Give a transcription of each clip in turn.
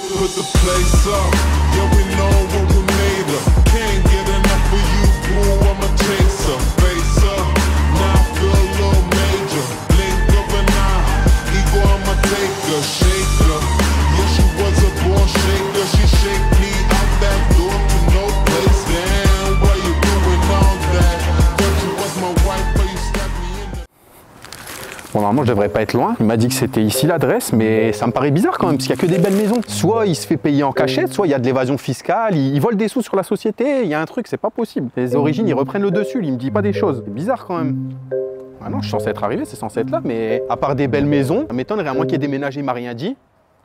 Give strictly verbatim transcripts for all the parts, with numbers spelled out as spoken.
put the place up. Yeah, we know what we made of. Can't get enough of you, boo, I'm a chaser. Face up, now I feel a little major. Blink of an eye, ego, I'm a taker, shaker. Yeah, she was a born shaker. She shake me out that door to no place. Damn, why you doing all that? Thought you was my wife, but you stabbed me in the... Bon, normalement, je devrais pas être loin. Il m'a dit que c'était ici l'adresse, mais ça me paraît bizarre quand même, parce qu'il n'y a que des belles maisons. Soit il se fait payer en cachette, soit il y a de l'évasion fiscale, il, il vole des sous sur la société, il y a un truc, c'est pas possible. Les origines, ils reprennent le dessus, il me dit pas des choses. C'est bizarre quand même. Ah non, je suis censé être arrivé, c'est censé être là, mais à part des belles maisons, ça m'étonnerait, à moins qu'il y ait déménagé, il m'a rien dit.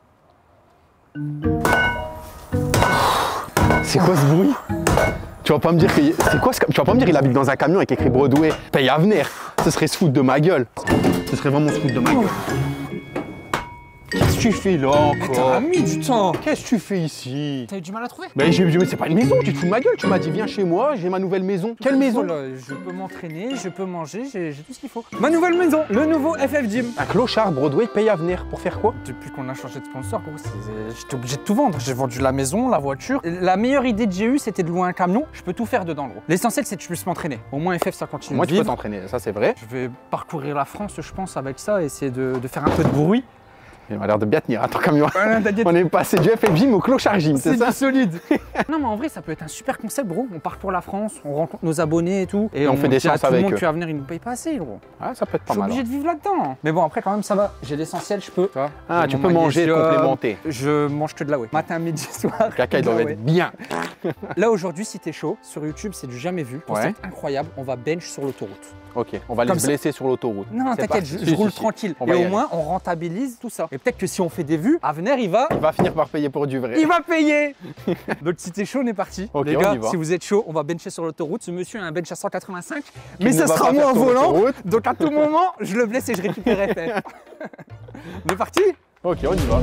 C'est quoi ce bruit? Tu vas pas me dire que... C'est quoi ce... Tu vas pas me dire qu'il habite dans un camion avec écrit Broadway, paye à venir. Ce serait se foutre de ma gueule. Ce serait vraiment se foutre de ma gueule. Qu'est-ce que tu fais là encore? T'as mis du temps. Qu'est-ce que tu fais ici? T'as eu du mal à trouver? Mais j'ai mais c'est pas une maison, tu te fous de ma gueule. Tu m'as dit viens chez moi, j'ai ma nouvelle maison. Quelle maison? Là, je peux m'entraîner, je peux manger, j'ai tout ce qu'il faut. Ma nouvelle maison, le nouveau F F Gym. Un clochard Broadway paye à venir. Pour faire quoi? Depuis qu'on a changé de sponsor, j'étais obligé de tout vendre. J'ai vendu la maison, la voiture. La meilleure idée que j'ai eue, c'était de louer un camion. Je peux tout faire dedans, gros. L'essentiel, c'est que je puisse m'entraîner. Au moins, F F, ça continue. Moi, de tu peux vivre. t'entraîner, ça c'est vrai. Je vais parcourir la France, je pense, avec ça, essayer de, de faire un peu de bruit. Il m'a l'air de bien tenir à ton camion. Voilà, on est passé du F F Gym au clochard gym, c'est ça? C'est solide. Non mais en vrai ça peut être un super concept gros. On parcourt la France, on rencontre nos abonnés et tout. Et on, on fait des séances avec eux. Tout le monde qui va venir, ils nous payent pas assez gros. Ah ça peut être pas mal. Je suis obligé de vivre là-dedans. Mais bon après quand même ça va. J'ai l'essentiel, je peux. Ah tu peux manger, complémenter. Je mange que de la whey. Matin, midi, soir. Caca il doit être bien. Là aujourd'hui si t'es chaud, sur YouTube c'est du jamais vu. Concept incroyable, on va bench sur l'autoroute. Ok, on va aller se blesser sur l'autoroute. Non, t'inquiète, je, je roule tranquille. Et au moins, on rentabilise tout ça. Et peut-être que si on fait des vues, Avenir, il va... Il va finir par payer pour du vrai. Il va payer. Donc si t'es chaud, on est parti. Okay, les gars, on y va. Si vous êtes chaud, on va bencher sur l'autoroute. Ce monsieur a un bench à cent quatre-vingt-cinq, mais ça sera moi en volant. Donc à tout moment, je le blesse et je récupère F F. On est parti? Ok, on y va.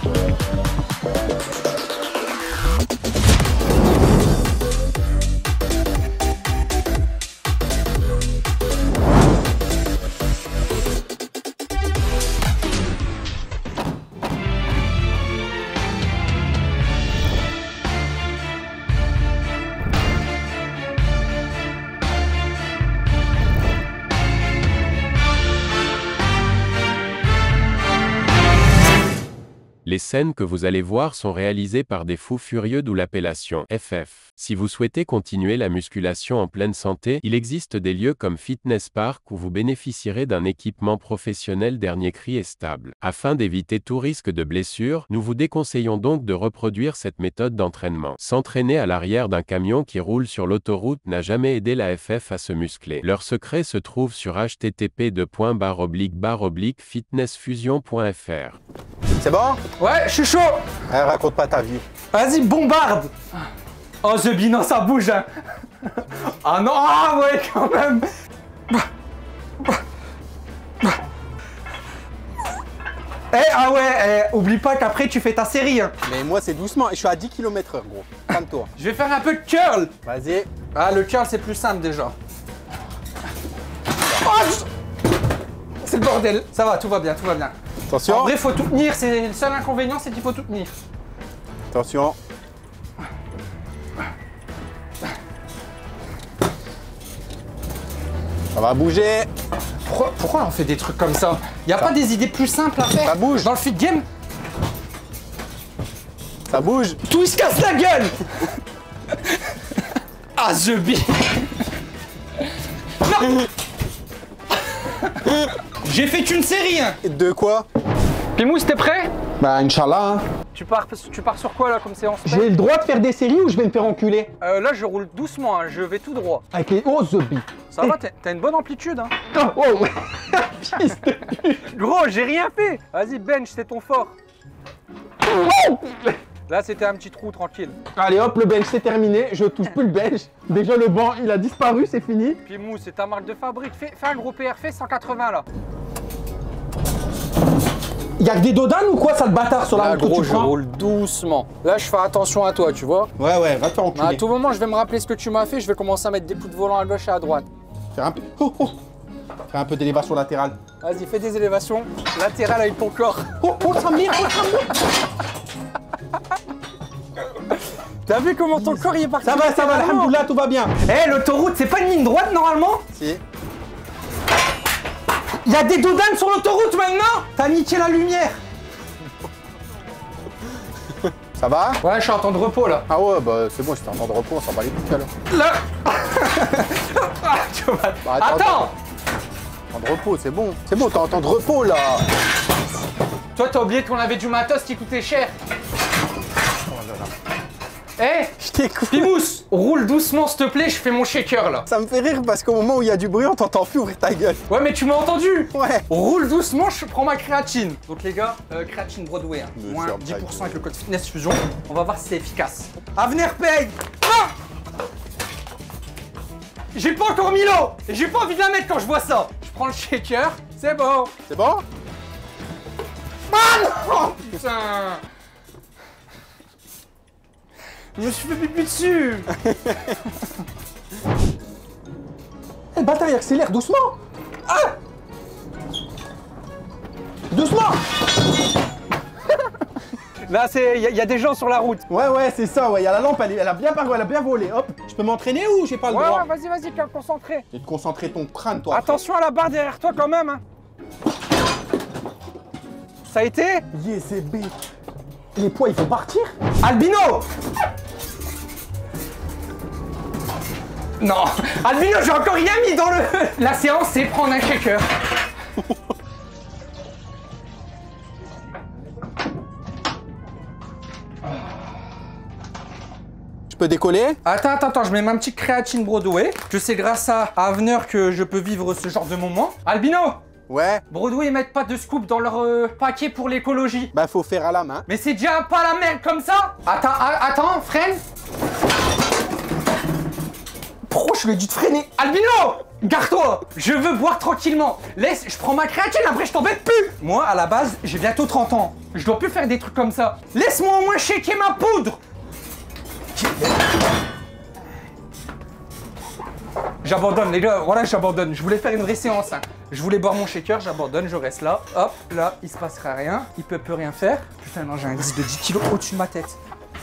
Les scènes que vous allez voir sont réalisées par des fous furieux, d'où l'appellation F F. Si vous souhaitez continuer la musculation en pleine santé, il existe des lieux comme Fitness Park où vous bénéficierez d'un équipement professionnel dernier cri et stable. Afin d'éviter tout risque de blessure, nous vous déconseillons donc de reproduire cette méthode d'entraînement. S'entraîner à l'arrière d'un camion qui roule sur l'autoroute n'a jamais aidé la F F à se muscler. Leur secret se trouve sur h t t p deux points barre oblique barre oblique fitness fusion point f r. C'est bon? Ouais, je suis chaud. Eh, raconte pas ta vie. Vas-y, bombarde. Oh, The Bee, non, ça bouge. Hein. Ah non, ah ouais, quand même. Eh, ah ouais, eh, oublie pas qu'après, tu fais ta série. Hein. Mais moi, c'est doucement. Je suis à dix kilomètres heure, gros. Calme-toi. Je vais faire un peu de curl. Vas-y. Ah, le curl, c'est plus simple, déjà. Oh, c'est le bordel. Ça va, tout va bien, tout va bien. Attention. En vrai, faut tout tenir. C'est le seul inconvénient, c'est qu'il faut tout tenir. Attention. Ça va bouger. Pourquoi, pourquoi on fait des trucs comme ça? Y a ça. Pas des idées plus simples à faire? Ça bouge. Dans le fit game? Ça bouge. Tout il se casse la gueule. Ah, The Bee. Non. J'ai fait qu'une série. Hein. De quoi? Pimous, t'es prêt? Bah, Inch'Allah. Hein. Tu pars, tu pars sur quoi là comme séance? J'ai le droit de faire des séries ou je vais me faire enculer? euh, Là, je roule doucement, hein. Je vais tout droit. Avec les oh, The Bee. Ça hey. Va, t'as une bonne amplitude. Hein. Oh, oh. Gros, j'ai rien fait. Vas-y, bench, c'est ton fort. Oh. Là, c'était un petit trou tranquille. Allez hop, le bench c'est terminé, je touche plus le bench. Déjà le banc, il a disparu, c'est fini. Pimous, c'est ta marque de fabrique. Fais, fais un gros P R, fais cent quatre-vingts là. Y'a que des dodanes ou quoi, ça le bâtard sur la route? Gros, je roule doucement. Là, je fais attention à toi, tu vois. Ouais, ouais, va te faire enculer. À tout moment, je vais me rappeler ce que tu m'as fait. Je vais commencer à mettre des coups de volant à gauche et à droite. Faire un peu, oh, oh. Faire un peu d'élévation latérale. Vas-y, fais des élévations latérales avec ton corps. Oh, oh, ça mire, oh, ça mire. T'as vu comment ton corps il est parti? Ça va, ça va, alhamdoulilah, tout va bien. Eh, l'autoroute, c'est pas une ligne droite normalement? Si. Il y a des dodanes sur l'autoroute maintenant? T'as niqué la lumière. Ça va? Ouais, je suis en temps de repos là. Ah ouais, bah c'est bon, c'était en temps de repos, on s'en bat les couilles alors. Là. Tu vas- Bah, attends, Attends. Temps de repos, c'est bon. C'est bon, t'es en temps de repos là. Toi, t'as oublié qu'on avait du matos qui coûtait cher. Eh, Je t'écoute. Pimous, roule doucement s'il te plaît, je fais mon shaker là. Ça me fait rire parce qu'au moment où il y a du bruit, on t'entend plus ouvrir ta gueule. Ouais, mais tu m'as entendu. Ouais. Roule doucement, je prends ma créatine. Donc les gars, euh, créatine Broadway, hein. Monsieur Moins Brad. dix pour cent avec le code Fitness Fusion. On va voir si c'est efficace. Avenir paye. Ah, j'ai pas encore mis l'eau. Et j'ai pas envie de la mettre quand je vois ça. Je prends le shaker, c'est bon. C'est bon? Ah non, putain. Je me suis fait pipi dessus. Eh, le bâtard, il accélère doucement. Ah, Doucement. là, c'est, il y, y a des gens sur la route. Ouais, ouais, c'est ça, ouais. Il y a la lampe, elle, est- elle a bien paru, elle a bien volé. Hop. Je peux m'entraîner ou j'ai pas le Ouais, droit? ouais, vas-y, vas-y, viens concentré. Et de concentrer ton crâne, toi. Attention à la barre derrière toi quand même. Hein. Ça a été? Yeah, c'est B. Les poids, il faut partir. Albino! Non, Albino, j'ai encore rien mis dans le... La séance, c'est prendre un shaker. Je peux décoller? Attends, attends, attends, je mets ma petite créatine Broadway. Que c'est grâce à Avenir que je peux vivre ce genre de moment. Albino! Ouais. Broadway, ils mettent pas de scoop dans leur euh, paquet pour l'écologie. Bah, faut faire à la main. Mais c'est déjà pas la merde comme ça. Attends, a- attends, freine. Pourquoi je lui ai dit de freiner? Albino, garde-toi. Je veux boire tranquillement. Laisse, je prends ma créatine, après je t'embête plus. Moi, à la base, j'ai bientôt trente ans. Je dois plus faire des trucs comme ça. Laisse-moi au moins shaker ma poudre. J'abandonne les gars, voilà j'abandonne. Je voulais faire une vraie séance. Hein. Je voulais boire mon shaker, j'abandonne, je reste là. Hop, là, il se passera rien. Il peut plus rien faire. Putain non, j'ai un disque de dix kilos au-dessus de ma tête.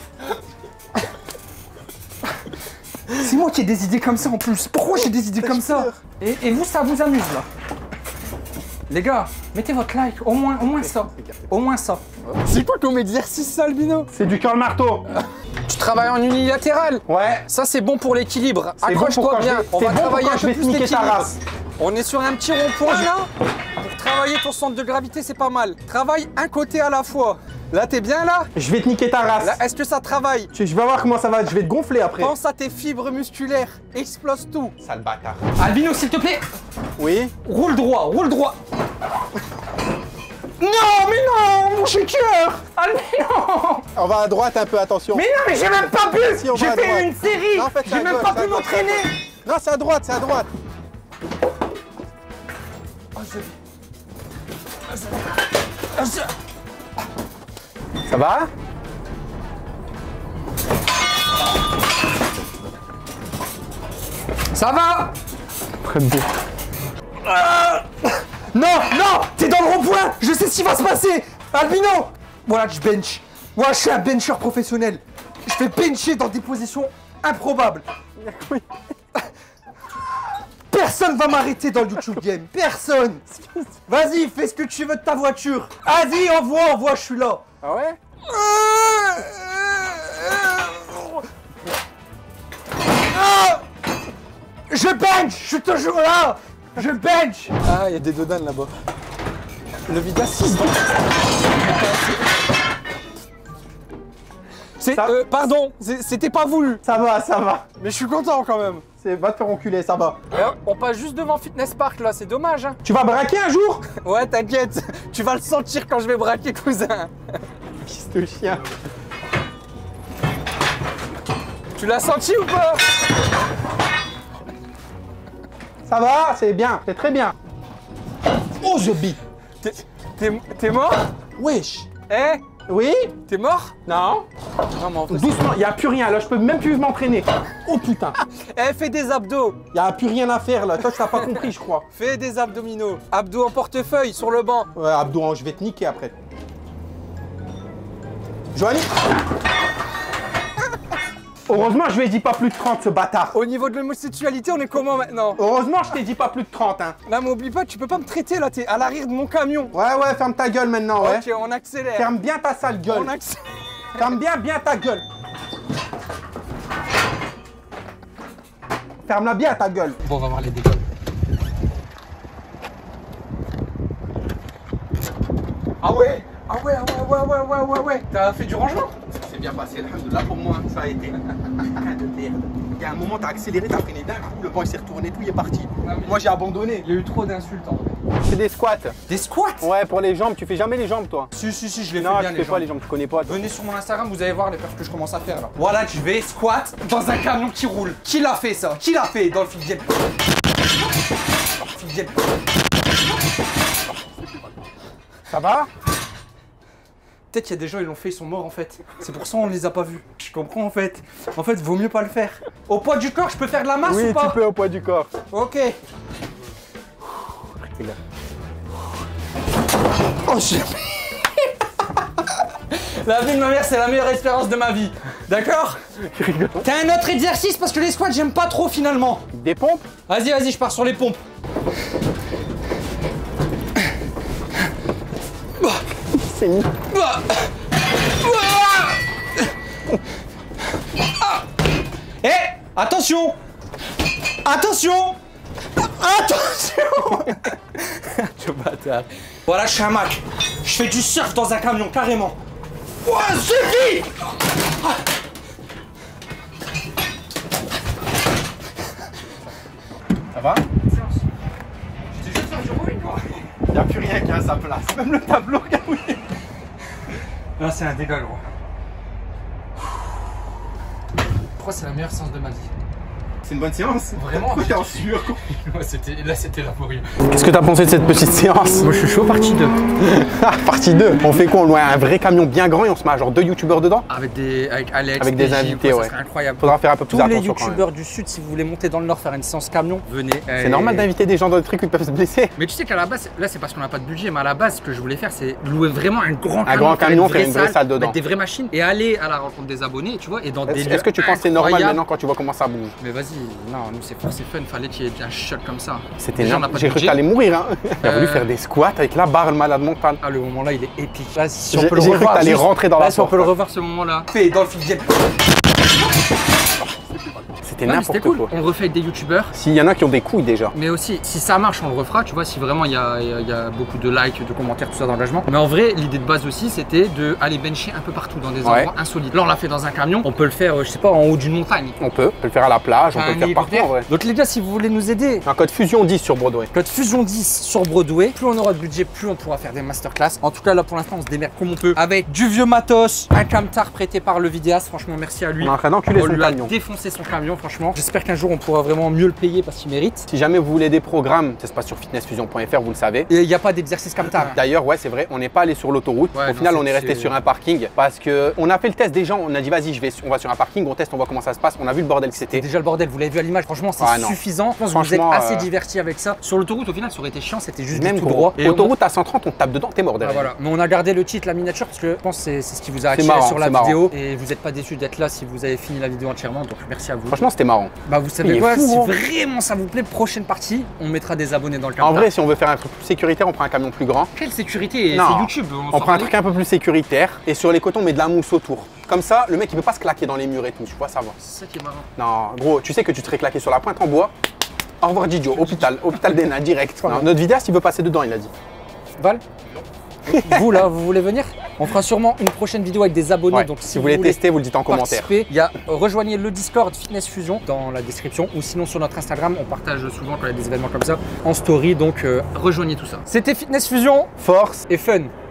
C'est moi qui ai des idées comme ça en plus. Pourquoi j'ai des idées comme ça? et, et vous, ça vous amuse là? Les gars, mettez votre like, au moins, au moins ça. Au moins ça. C'est quoi comme exercice, ça, Albino? C'est du curl marteau. Tu travailles en unilatéral. Ouais. Ça c'est bon pour l'équilibre. C'est bon pour Accroche-toi quand je bien. vais- On c'est va bon pour travailler quand un je peu vais plus te niquer ta l'équilibre. race. On est sur un petit rond-point là. Pour travailler ton centre de gravité, c'est pas mal. Travaille un côté à la fois. Là, t'es bien là? Je vais te niquer ta race. Là, est-ce que ça travaille? Je je vais voir comment ça va, je vais te gonfler après. Pense à tes fibres musculaires. Explose tout. Sale bâtard. Albino, s'il te plaît, Oui? roule droit, roule droit. Non, mais non, mon shaker. Albino. On va à droite un peu, attention. Mais non, mais j'ai même pas bu. Si, on J'ai va à fait droite. une série. Non, en fait, c'est J'ai à même gauche, pas c'est à pu gauche, m'entraîner. Non, c'est à droite, c'est à droite. Ça va? Ça va? Très bien. Non, non, t'es dans le rond-point. Je sais ce qui va se passer. Albino. Voilà, je bench. Moi, je suis un bencher professionnel. Je fais bencher dans des positions improbables. Personne va m'arrêter dans le YouTube Game. Personne. Vas-y, fais ce que tu veux de ta voiture. Vas-y, envoie, envoie, je suis là. Ah ouais? Je bench, je suis toujours là. Je bench. Ah, il y a des dodanes là-bas. Le vide six. C'est, Ça- euh, pardon, c'est- c'était pas voulu. Ça va, ça va. Mais je suis content quand même. C'est, va te faire enculer, ça va. On passe juste devant Fitness Park là, c'est dommage hein. Tu vas braquer un jour? Ouais, t'inquiète, tu vas le sentir quand je vais braquer, cousin. Fils de chien. Tu l'as senti ou pas? Ça va, c'est bien, c'est très bien. Oh, je bite. T'es- T'es t'es mort? Wesh. Eh? Oui? T'es mort? Non? Non, mais en fait, Doucement, il n'y a plus rien là, je peux même plus m'entraîner. Oh putain. Eh, fais des abdos. Il n'y a plus rien à faire là, toi tu n'as pas compris, je crois. Fais des abdominaux. Abdos en portefeuille sur le banc. Ouais, Abdou, je vais te niquer après. Johnny. Heureusement, je lui ai dit pas plus de trente, ce bâtard. Au niveau de l'homosexualité, on est comment maintenant? Heureusement, je t'ai dit pas plus de trente, hein. Là, m'oublie pas, tu peux pas me traiter, là, t'es à l'arrière de mon camion. Ouais, ouais, ferme ta gueule maintenant, ouais. Ok, on accélère. Ferme bien ta sale gueule. On accélère. Ferme bien, bien ta gueule. Ferme-la bien ta gueule. Bon, on va voir les dégâts. Ah ouais. Ah ouais, ah ouais, ouais, ouais, ouais, ouais, ouais. T'as fait du rangement? C'est bien passé, alhamdoulilah, pour moi, ça a été. Il y a un moment, t'as accéléré, t'as freiné d'un coup, le banc il s'est retourné, tout il est parti. Non, Moi j'ai abandonné. Il y a eu trop d'insultes en vrai. C'est des squats. Des squats? Ouais, pour les jambes, tu fais jamais les jambes toi. Si, si, si, je les fais Non, bien tu les fais pas jambes. les jambes, tu connais pas. toi. Venez sur mon Instagram, vous allez voir les perfs que je commence à faire là. Voilà, je vais squat dans un camion qui roule. Qui l'a fait ça? Qui l'a fait dans le fil Ça va? Peut-être qu'il y a des gens, ils l'ont fait, ils sont morts en fait. C'est pour ça on les a pas vus. Je comprends en fait. En fait, vaut mieux pas le faire. Au poids du corps, je peux faire de la masse Oui, ou pas? tu peux au poids du corps. Ok. Oh, j'ai... La vie de ma mère, c'est la meilleure expérience de ma vie. D'accord? T'as un autre exercice parce que les squats, j'aime pas trop finalement. Des pompes? Vas-y, vas-y, je pars sur les pompes. C'est mis. Eh, attention! Attention! Attention! Tu bâtard. Voilà, je suis un Mac. Je fais du surf dans un camion, carrément. Oh, suffit! Ça va? J'étais juste faire du rowing, quoi. Y'a plus rien qui a sa place. Même le tableau, regarde. Là, c'est un dégât, gros. Je crois que c'est la meilleure séance de ma vie. C'est une bonne séance. Vraiment? Pourquoi t'es en sueur? C'était, là, c'était laborieux. Qu'est-ce que t'as pensé de cette petite séance? Moi, je suis chaud, partie deux. Partie deux. On fait quoi? On loue un vrai camion bien grand et on se met à genre deux youtubeurs dedans? Avec des, avec Alex, Avec des P J, invités, quoi, ouais. Ça serait incroyable. Faudra faire un peu plus Tous les attention quand même. youtubeurs du sud, si vous voulez monter dans le nord faire une séance camion, venez. C'est normal d'inviter des gens dans le truc où ils peuvent se blesser. Mais tu sais qu'à la base, là c'est parce qu'on n'a pas de budget, mais à la base, ce que je voulais faire, c'est louer vraiment un grand camion. grand faire camion, faire une vraie salle dedans. Mettre des vraies machines et aller à la rencontre des abonnés, tu vois, et dans des Est-ce lieux est-ce que tu penses que c'est normal incroyables. maintenant quand tu vois comment ça bouge? Mais vas-y, non, nous c'est c'est fun, fallait qu'il y ait un shot comme ça. C'était Déjà, on énorme. n'a pas de J'ai cru que budget. t'allais mourir. Hein. Il a voulu Euh, faire des squats avec la barre, le malade mental. Ah, le moment là, il est épique. Là, si on J'ai peut le j'ai cru que revoir. t'allais juste- rentrer dans là, la si on porte. peut le revoir ce moment-là. Fait dans le fil. C'était Non, mais c'était n'importe cool. quoi. On refait avec des youtubeurs. S'il y en a qui ont des couilles déjà. Mais aussi, si ça marche, on le refera, tu vois, si vraiment il y a, il y a- il y a beaucoup de likes, de commentaires, tout ça d'engagement. Mais en vrai, l'idée de base aussi, c'était de aller bencher un peu partout dans des Ouais. endroits insolites. Là, on l'a fait dans un camion, on peut le faire, euh, je sais pas, en haut d'une montagne. On peut, on peut le faire à la plage, on Un peut le faire partout hélicoptère. en vrai. Donc les gars, si vous voulez nous aider, Un code Fusion dix sur Broadway. code Fusion dix sur Broadway, plus on aura de budget, plus on pourra faire des masterclass. En tout cas, là pour l'instant, on se démerde comme on peut avec du vieux matos, un camtar prêté par le vidéaste. Franchement, merci à lui. On est en train d'enculer On son lui a camion. défoncé son camion, franchement. J'espère qu'un jour on pourra vraiment mieux le payer parce qu'il mérite. Si jamais vous voulez des programmes, ça se passe sur fitness fusion point f r, vous le savez. Et il n'y a pas d'exercice camtar. hein. D'ailleurs, ouais, c'est vrai, on n'est pas allé sur l'autoroute. Ouais, Au non, final, c'est- on est resté c'est- sur un parking parce que on a fait le test des gens. On a dit, vas-y, je vais, on va sur un parking, on teste, on voit comment ça se passe. On a vu le bordel que C'est c'était. déjà le bordel, vous l'avez vu à l'image, franchement c'est Ah, non. suffisant. Je pense que vous êtes Franchement, assez euh, divertis avec ça. Sur l'autoroute au final ça aurait été chiant, c'était juste Même du tout gros. droit. Et Autoroute à cent trente, on te tape dedans, t'es mort on... ah, derrière. voilà. Mais on a gardé le titre, la miniature, parce que je pense que c'est c'est ce qui vous a C'est attiré marrant, sur la c'est marrant. vidéo. Et vous n'êtes pas déçus d'être là si vous avez fini la vidéo entièrement, donc merci à vous. Franchement, c'était marrant. Bah vous Il savez est quoi, fou, si gros. vraiment ça vous plaît, prochaine partie, on mettra des abonnés dans le En camtar. vrai, si on veut faire un truc plus sécuritaire, on prend un camion plus grand. Quelle sécurité? Non. C'est YouTube. On s'en prend un fout. truc un peu plus sécuritaire et sur les cotons, on met de la mousse autour. Comme ça, le mec il peut pas se claquer dans les murs et tout, tu vois, ça va. C'est ça qui est marrant. Non, gros, tu sais que tu te serais claqué sur la pointe en bois. Au revoir Didio, hôpital, hôpital des nains, direct. Non, notre vidéaste il veut passer dedans, il a dit. Val? Vous là, vous voulez venir? On fera sûrement une prochaine vidéo avec des abonnés, Ouais, donc si vous voulez tester, vous le dites en commentaire. participer, il y a rejoignez le Discord Fitness Fusion dans la description ou sinon sur notre Instagram, on partage souvent quand il y a des événements comme ça en story, donc euh, rejoignez tout ça. C'était Fitness Fusion Force et fun.